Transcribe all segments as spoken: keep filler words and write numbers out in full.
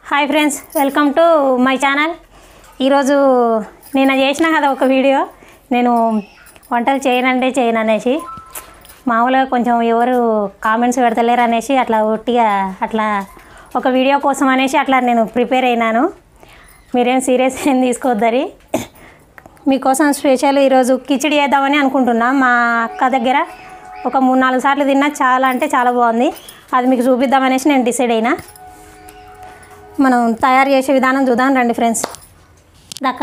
Hi friends, welcome to my channel. ఈరోజు నేను చేసిన కదా ఒక వీడియో, నేను వంటలు చేయనంటే చేయను అనేసి, మామూలుగా కొంచెం ఎవరు కామెంట్స్ పెడతలేరు అనేసి అట్లా ఒట్టిగా అట్లా ఒక వీడియో కోసం అనేసి అట్లా నేను ప్రిపేర్ అయినాను. మీరేం సీరియస్ ఏం తీసుకోవద్దని. మీకోసం స్పెషల్ ఈరోజు కిచిడి చేద్దామని అనుకుంటున్నా. మా అక్క దగ్గర ఒక మూడు నాలుగు సార్లు తిన్నా, చాలా అంటే చాలా బాగుంది. అది మీకు చూపిద్దామనేసి నేను డిసైడ్ అయినా. మనం తయారు చేసే విధానం చూద్దాం రండి ఫ్రెండ్స్. దాకా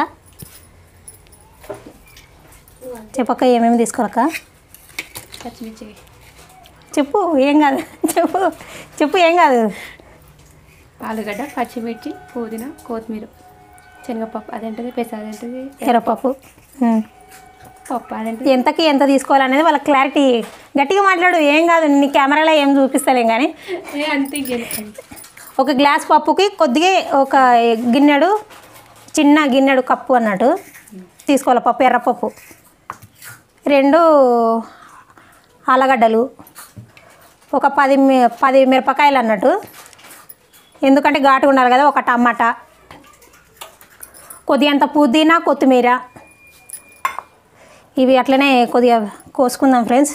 చెప్పక్క, ఏమేమి తీసుకోరక్క? పచ్చిమిర్చి చెప్పు, ఏం కాదు, చెప్పు చెప్పు ఏం కాదు. ఆలుగడ్డ, పచ్చిమిర్చి, పుదీనా, కొత్తిమీర, శనగపప్పు అదేంటిది, పెసర అదేంటిది, ఎర్రపప్పు, పప్పు అదేంటిది. ఎంతకి ఎంత తీసుకోవాలనేది వాళ్ళ క్లారిటీ. గట్టిగా మాట్లాడు, ఏం కాదు. నీ కెమెరాలో ఏం చూపిస్తలేం కానీ. అంతే. ఒక గ్లాస్ పప్పుకి కొద్దిగా ఒక గిన్నెడు, చిన్న గిన్నెడు కప్పు అన్నట్టు తీసుకోవాలి పప్పు, ఎర్రపప్పు. రెండు ఆలుగడ్డలు, ఒక పది పది మిరపకాయలు అన్నట్టు, ఎందుకంటే ఘాటుగా ఉండాలి కదా. ఒక టమాటా, కొద్దిగంత పుదీనా, కొత్తిమీర. ఇవి అట్లనే కొద్దిగా కోసుకుందాం ఫ్రెండ్స్.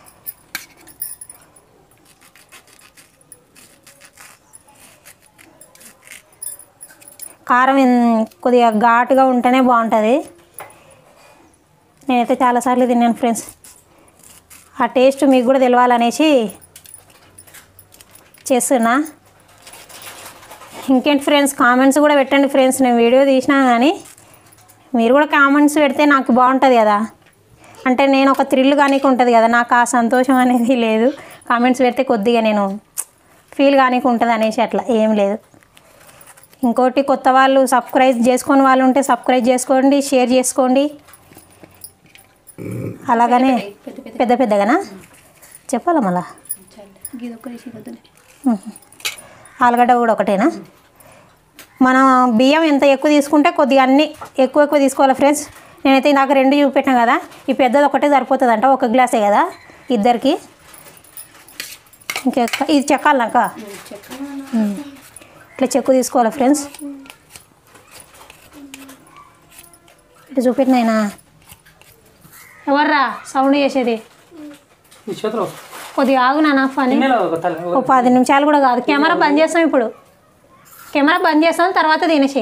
కారం కొద్దిగా ఘాటుగా ఉంటేనే బాగుంటుంది. నేనైతే చాలాసార్లు తిన్నాను ఫ్రెండ్స్. ఆ టేస్ట్ మీకు కూడా తెలియాలనేసి చేస్తున్నా. ఇంకేంటి ఫ్రెండ్స్, కామెంట్స్ కూడా పెట్టండి ఫ్రెండ్స్. నేను వీడియో తీసినా కానీ మీరు కూడా కామెంట్స్ పెడితే నాకు బాగుంటుంది కదా. అంటే నేను ఒక థ్రిల్ కానీకి ఉంటుంది కదా, నాకు ఆ సంతోషం అనేది లేదు. కామెంట్స్ పెడితే కొద్దిగా నేను ఫీల్ కానీకి ఉంటుంది అనేసి అట్లా ఏం లేదు. ఇంకోటి, కొత్త వాళ్ళు సబ్స్క్రైబ్ చేసుకొని వాళ్ళు ఉంటే సబ్స్క్రైబ్ చేసుకోండి, షేర్ చేసుకోండి. అలాగనే పెద్ద పెద్దగానా చెప్పాలా మళ్ళా? ఆలుగడ్డ కూడా ఒకటేనా? మనం బియ్యం ఎంత ఎక్కువ తీసుకుంటే కొద్దిగా అన్నీ ఎక్కువ ఎక్కువ తీసుకోవాలి ఫ్రెండ్స్. నేనైతే నాకు రెండు చూపెట్టాను కదా, ఈ పెద్దది ఒకటే సరిపోతుందంట, ఒక గ్లాసే కదా ఇద్దరికి. ఇంకా ఇది చెక్కాలనాక ఇట్లా చెక్కు తీసుకోవాలి ఫ్రెండ్స్. ఇట్లా చూపెట్టినైనా ఎవర్రా సౌండ్ చేసేది? కొద్దిగా ఆగు నాన్న పని. ఓ పది నిమిషాలు కూడా కాదు. కెమెరా బంద్ చేస్తాం ఇప్పుడు. కెమెరా బంద్ చేస్తాం, తర్వాత తినేసి.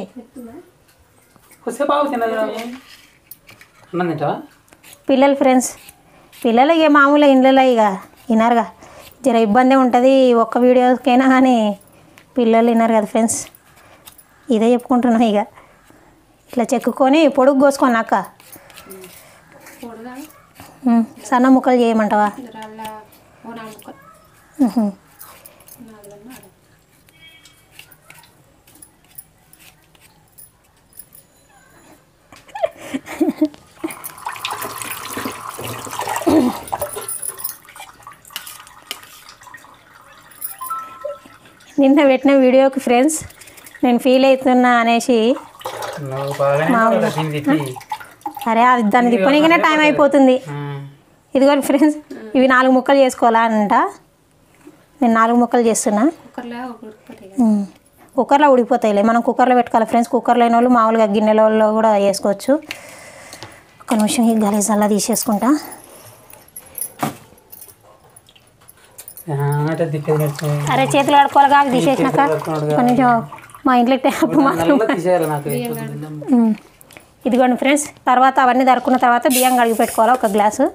పిల్లలు ఫ్రెండ్స్, పిల్లలు ఇక మామూలుగా ఇండ్లలో ఇక వినరుగా, జర ఇబ్బంది ఉంటుంది ఒక్క వీడియోకైనా కానీ. పిల్లలు విన్నారు కదా ఫ్రెండ్స్, ఇదే చెప్పుకుంటున్నాం. ఇక ఇట్లా చెక్కుకొని పొడుగు కోసుకొని అక్క, సన్న ముక్కలు చేయమంటావా? నిన్న పెట్టిన వీడియోకి ఫ్రెండ్స్ నేను ఫీల్ అవుతున్నా అనేసి, అరే అది దాన్ని తిప్పనికనే టైం అయిపోతుంది. ఇదిగో ఫ్రెండ్స్, ఇవి నాలుగు ముక్కలు చేసుకోవాలా అంట. నేను నాలుగు ముక్కలు చేస్తున్నా. కుక్కర్లో ఉడికిపోతాయిలే, మనం కుక్కర్లో పెట్టుకోవాలి ఫ్రెండ్స్. కుక్కర్ లేని వాళ్ళు మామూలుగా గిన్నెలలో కూడా వేసుకోవచ్చు. ఒక నిమిషం ఈ గలీజ్ అలా తీసేసుకుంటా. అరే చేతులు కడుక్కోవాలి కాదు తీసేసినాక. కొంచెం మా ఇంట్లో అప్పుడు మాత్రం. ఇదిగోండి ఫ్రెండ్స్, తర్వాత అవన్నీ దరుకున్న తర్వాత బియ్యం కడిగి పెట్టుకోవాలి ఒక గ్లాసు.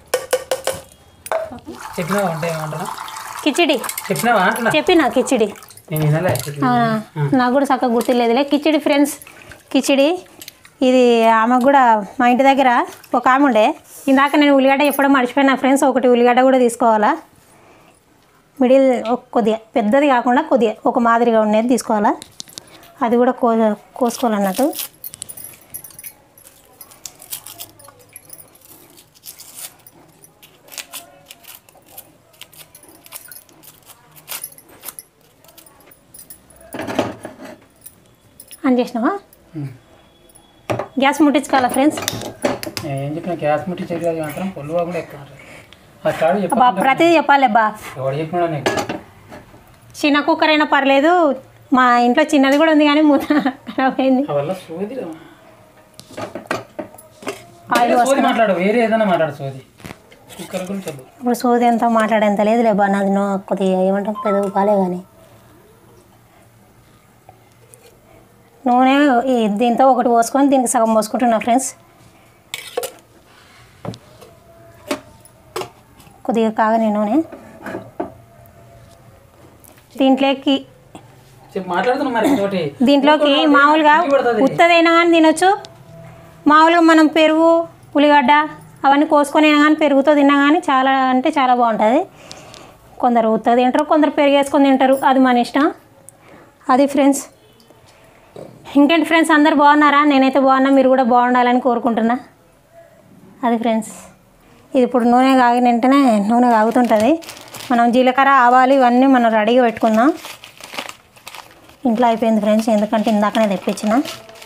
కిచిడి చెప్పినా, కిచిడి నాకు కూడా చక్కగా గుర్తులేదులే. కిచిడి ఫ్రెండ్స్, కిచిడి. ఇది ఆమెకు కూడా మా ఇంటి దగ్గర ఒక ఆమె ఉండే. ఇందాక నేను ఉల్లిగడ్డ ఎప్పుడో మర్చిపోయినా ఫ్రెండ్స్. ఒకటి ఉల్లిగడ్డ కూడా తీసుకోవాలా. మిడిల్ కొద్దిగా పెద్దది కాకుండా కొద్దిగా ఒక మాదిరిగా ఉండేది తీసుకోవాలా. అది కూడా కో కోసుకోవాలన్నట్టు. ఆన్ చేసినావా? గ్యాస్ ముట్టించుకోవాలా ఫ్రెండ్స్. ప్రతిదీ చెప్పాలి బా. చిన్న కుక్కర్ అయినా పర్లేదు, మా ఇంట్లో చిన్నది కూడా ఉంది కానీ మూత ఖరాబ్ అయింది. ఆయిల్ మాట్లాడు వేరే ఏదైనా మాట్లాడు సోది. ఇప్పుడు సోది ఎంత మాట్లాడేంత లేదు లేబా నాది నో కొద్దిగా ఏమంటాం పెదవు కాలే కానీ నూనె దీంతో ఒకటి పోసుకొని దీనికి సగం పోసుకుంటున్నా ఫ్రెండ్స్. కొద్దిగా కాగని నూనె దీంట్లోకి దీంట్లోకి మామూలుగా ఉత్తదైనా కానీ తినొచ్చు. మామూలుగా మనం పెరుగు ఉల్లిగడ్డ అవన్నీ కోసుకొని అయినా కానీ పెరుగుతో తిన్నా కానీ చాలా అంటే చాలా బాగుంటుంది. కొందరు ఉత్తది తింటారు, కొందరు పెరుగు వేసుకొని తింటారు, అది మన ఇష్టం. అది ఫ్రెండ్స్. ఇంకేంటి ఫ్రెండ్స్, అందరు బాగున్నారా? నేనైతే బాగున్నా, మీరు కూడా బాగుండాలని కోరుకుంటున్నా. అది ఫ్రెండ్స్. ఇది ఇప్పుడు నూనె కాగిన వెంటనే నూనె కాగుతుంటుంది. మనం జీలకర్ర ఆవాలు ఇవన్నీ మనం రెడీగా పెట్టుకుందాం. ఇంట్లో అయిపోయింది ఫ్రెండ్స్, ఎందుకంటే ఇందాకనే తెప్పించిన.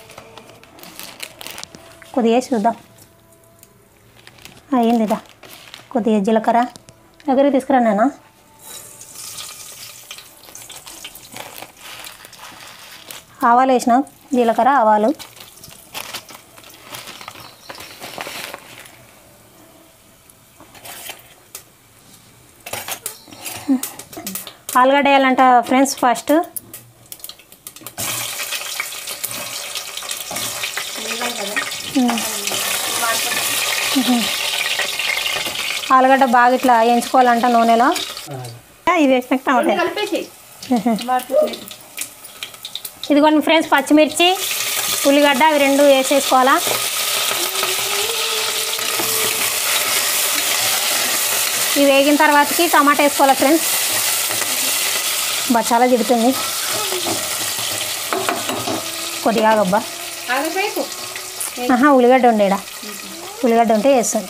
కొద్దిగా చూద్దాం అయ్యింది. ఇదా కొద్దిగా జీలకర్ర దగ్గరికి తీసుకురా నాన్న. ఆవాలు వేసిన, జీలకర్ర ఆవాలు, ఆలుగడ్డ వేయాలంట ఫ్రెండ్స్. ఫస్ట్ ఆలుగడ్డ బాగా ఇట్లా వేయించుకోవాలంట నూనెలో. ఇది వేసినాక టమాటా ఇదిగోండి ఫ్రెండ్స్. పచ్చిమిర్చి ఉల్లిగడ్డ అవి రెండు వేసేసుకోవాలా. ఇవి వేగిన తర్వాతకి టమాటా వేసుకోవాలా ఫ్రెండ్స్. బా చాలా జిడుతుంది కొద్దిగా గబ్బా. ఆహా ఉల్లిగడ్డ ఉండేడా, ఉల్లిగడ్డ ఉంటే వేస్తుంది.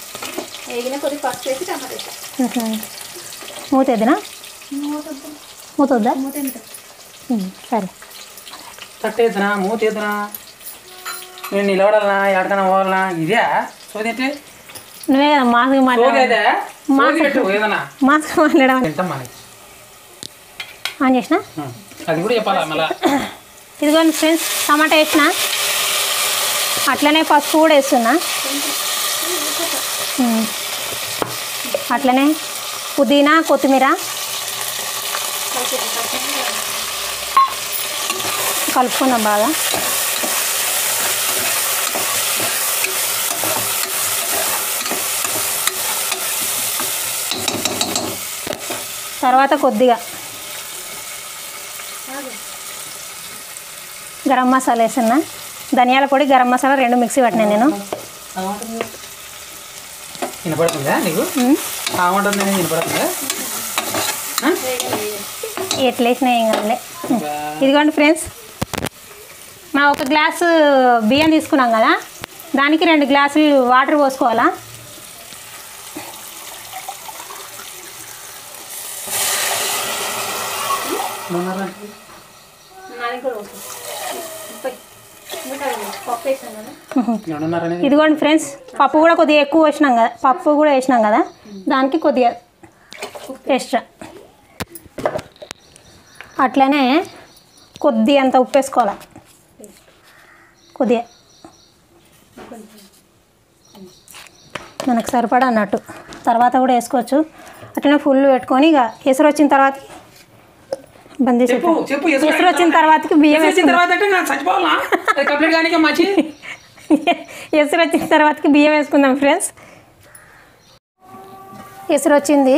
మూత వద్దునా? మూత వద్దా? సరే తట్టేద్దునా మూత ఎద్దునా? నేను నిలబడాలనా ఎక్కడికైనా పోవాలనా? ఇదే సోది అంటే నువ్వే కదా మాస్క్ మాట్లాడే మాస్క్ మాట్లాడమని ఆన్ చేసిన. అది కూడా చెప్పాలా మళ్ళా? ఇదిగోండి ఫ్రెండ్స్, టమాటా వేసిన, అట్లనే పసుపు కూడా వేస్తున్నా, అట్లనే పుదీనా కొత్తిమీర కలుపుకున్నాం బాగా. తర్వాత కొద్దిగా గరం మసాలా వేస్తున్నా, ధనియాల పొడి గరం మసాలా రెండు మిక్సీ పట్టినా నేను. వినపడుతుందా నీకు? వినపడుతుందా? ఎట్లా వేసినా ఏం కాదులే. ఇదిగోండి ఫ్రెండ్స్, మా ఒక గ్లాసు బియ్యం తీసుకున్నాం కదా, దానికి రెండు గ్లాసులు వాటర్ పోసుకోవాలా. ఇదిగోండి ఫ్రెండ్స్, పప్పు కూడా కొద్దిగా ఎక్కువ వేసినాం కదా, పప్పు కూడా వేసినాం కదా, దానికి కొద్దిగా ఎక్స్ట్రా. అట్లనే కొద్దిగా అంత ఉప్పు వేసుకోవాలి, కొద్దిగా మనకు సరిపడా అన్నట్టు. తర్వాత కూడా వేసుకోవచ్చు. అట్లనే ఫుల్ పెట్టుకొని ఇక ఎసురు వచ్చిన తర్వాత బంద్ చేసి ఎసురు వచ్చిన తర్వాతకి బియ్యం ఎసురు వచ్చిన తర్వాతకి బియ్యం వేసుకుందాం ఫ్రెండ్స్. ఎసురు వచ్చింది,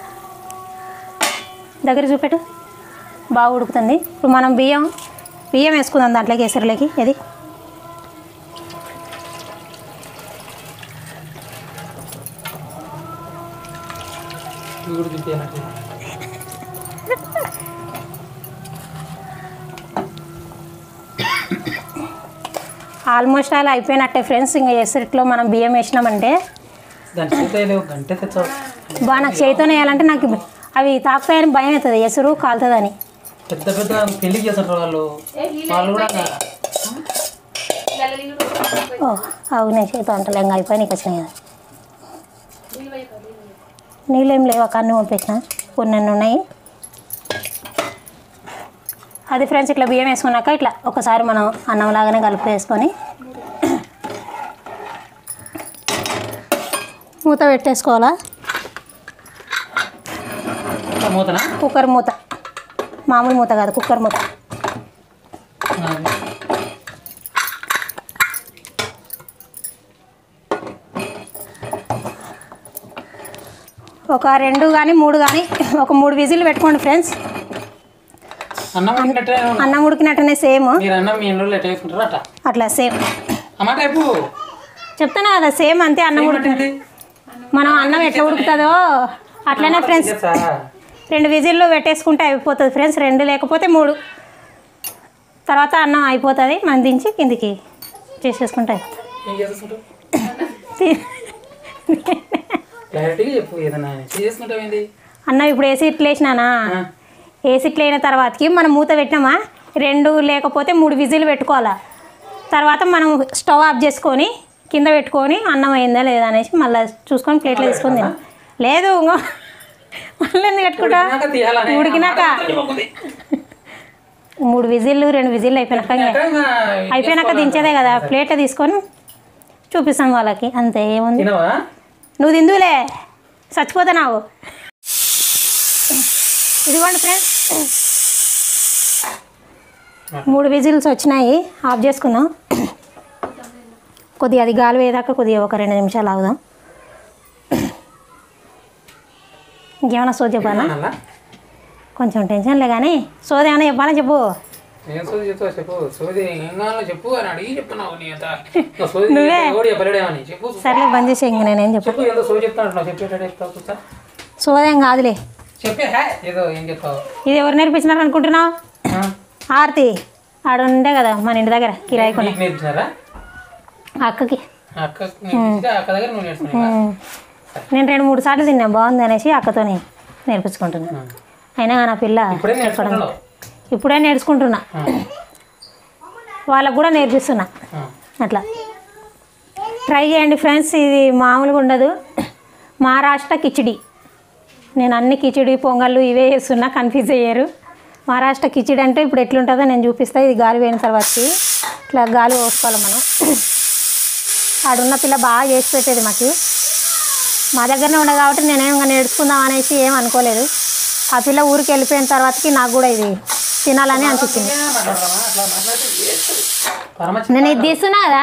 దగ్గర చూపెట్టు, బాగా ఉడుకుతుంది. ఇప్పుడు మనం బియ్యం బియ్యం వేసుకుందాం దాంట్లోకి, ఎసురులోకి. ఇది ఆల్మోస్ట్ అలా అయిపోయినట్టే ఫ్రెండ్స్. ఇంకా ఎసరిట్లో మనం బియ్యం వేసినామంటే బాగా నాకు చేతితోనే వేయాలంటే నాకు అవి తాకుతాయని భయం అవుతుంది, ఎసురు కాలుతుందని. పెద్ద పెద్ద పెళ్లి చేస్తారు వాళ్ళు వాళ్ళు కూడా. ఓ అవునే, చేతి వంటలు ఇంకా అయిపోయి నీకు వచ్చినాయి కదా. నీళ్ళు ఏం లేవు, అన్నీ పంపించిన, కొన్ని ఉన్నాయి. అది ఫ్రెండ్స్ ఇట్లా బియ్యం వేసుకున్నాక ఇట్లా ఒకసారి మనం అన్నం లాగానే కలిపి వేసుకొని మూత పెట్టేసుకోవాలా. మూతనా? కుక్కర్ మూత, మామూలు మూత కాదు, కుక్కర్ మూత. ఒక రెండు కానీ మూడు కానీ ఒక మూడు విజిల్ పెట్టుకోండి ఫ్రెండ్స్. అన్నం ఉడికినట్టే అన్నం ఉడికినట్టనే సేమ్. మీరు అన్నం మీ ఇంట్లో ఎట్లా వేసుకుంటారు అట్లా అట్లా సేమ్ అన్నమాట రేపు చెప్తాను కదా, సేమ్ అంతే. అన్నం ఉడికినట్టు మనం అన్నం ఎట్లా ఉడుకుతుందో అట్లనే ఫ్రెండ్స్. రెండు విజిల్లు పెట్టేసుకుంటే అయిపోతుంది ఫ్రెండ్స్, రెండు లేకపోతే మూడు. తర్వాత అన్నం అయిపోతుంది, మనం దించి కిందికి చేసేసుకుంటే అయిపోతుంది. అన్నం ఇప్పుడు ఏసీ ఇట్లా వేసినానా, ఏసీ ఇట్లా అయిన తర్వాతకి మనం మూత పెట్టినామా, రెండు లేకపోతే మూడు విజిల్ పెట్టుకోవాలా. తర్వాత మనం స్టవ్ ఆఫ్ చేసుకొని కింద పెట్టుకొని అన్నం అయిందా లేదా అనేసి మళ్ళీ చూసుకొని ప్లేట్లో తీసుకొని తినాం. లేదు మళ్ళీ ఎందుకు పెట్టుకుంటా, ఉడికినాక మూడు విజిల్లు రెండు విజిల్లు అయిపోయినాక అయిపోయినాక దించేదే కదా, ప్లేట్లో తీసుకొని చూపిస్తాం వాళ్ళకి, అంతే. ఏముంది, నువ్వు తిందులే చచ్చిపోతున్నావు. ఇదిగోండి ఫ్రెండ్స్, మూడు విజిల్స్ వచ్చినాయి, ఆఫ్ చేసుకుందాం. కొద్దిగా అది గాలి వేదాకా కొద్దిగా ఒక రెండు నిమిషాలు ఆగుదాం. ఇంకేమైనా సోది చెప్పాలా? కొంచెం టెన్షన్లే కానీ సోది ఏమైనా చెప్పాలా చెప్పు. సర్లే బంద్ చేసే, ఇంక నేనేం చెప్పు. సోదేం కాదులే. ఇది ఎవరు నేర్పించినారు అనుకుంటున్నావు? ఆర్తి ఆడ ఉండే కదా మన ఇంటి దగ్గర కిరాయి కొని అక్కకి. నేను రెండు మూడు సార్లు తిన్నా, బాగుంది అనేసి అక్కతోని నేర్పించుకుంటున్నా. అయినా నా పిల్ల ఇప్పుడే నేర్చుకుంటున్నా, వాళ్ళకు కూడా నేర్పిస్తున్నా. అట్లా ట్రై చేయండి ఫ్రెండ్స్, ఇది మామూలుగా ఉండదు. మహారాష్ట్ర కిచిడి, నేను అన్ని కిచిడి పొంగళ్ళు ఇవే చేస్తున్నా, కన్ఫ్యూజ్ అయ్యారు. మహారాష్ట్ర కిచిడి అంటే ఇప్పుడు ఎట్లుంటుందో నేను చూపిస్తాను. ఇది గాలి పోయిన తర్వాతకి ఇట్లా గాలి పోసుకోవాలి మనం. ఆడున్న పిల్ల బాగా చేసి పెట్టేది మాకు, మా దగ్గరనే ఉండదు కాబట్టి నేనేం నేర్చుకుందాం అనేసి ఏం అనుకోలేదు. ఆ పిల్ల ఊరికి వెళ్ళిపోయిన తర్వాతకి నాకు కూడా ఇది తినాలని అనిపించింది. నేను ఇది తీస్తున్నా కదా,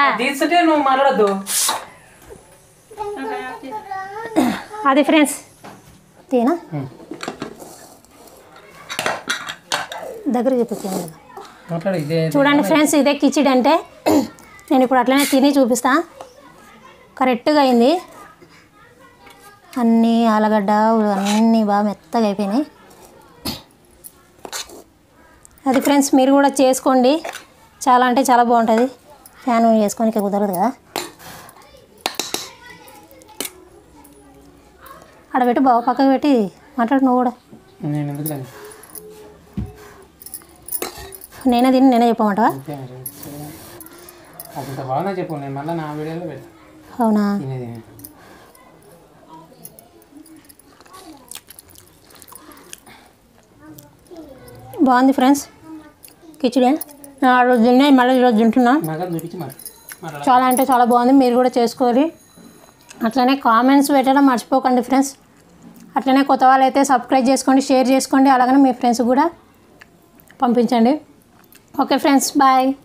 అది ఫ్రెండ్స్ తీనా దగ్గర చూపించాను. చూడండి ఫ్రెండ్స్, ఇదే కిచిడి అంటే. నేను ఇప్పుడు అట్లనే తిని చూపిస్తా. కరెక్ట్గా అయింది, అన్నీ ఆలుగడ్డ అన్నీ బాగా మెత్తగా అయిపోయినాయి. అది ఫ్రెండ్స్ మీరు కూడా చేసుకోండి, చాలా అంటే చాలా బాగుంటుంది. ఫ్యాన్ చేసుకోనికి కుదరదు కదా. ఆడ పెట్టి బాగా పక్కకు పెట్టి మాట్లాడు నువ్వు కూడా. నేనే తిని నేనే చెప్పమంటావా? అవునా? బాగుంది ఫ్రెండ్స్ కిచిడి. ఆ రోజు తిన్నా, మళ్ళీ ఈరోజు తింటున్నా. చాలా అంటే చాలా బాగుంది, మీరు కూడా చేసుకోవాలి. అట్లనే కామెంట్స్ పెట్టడం మర్చిపోకండి ఫ్రెండ్స్. అట్లనే కొత్త వాళ్ళు అయితే సబ్స్క్రైబ్ చేసుకోండి, షేర్ చేసుకోండి, అలాగనే మీ ఫ్రెండ్స్ కూడా పంపించండి. Okay friends, bye.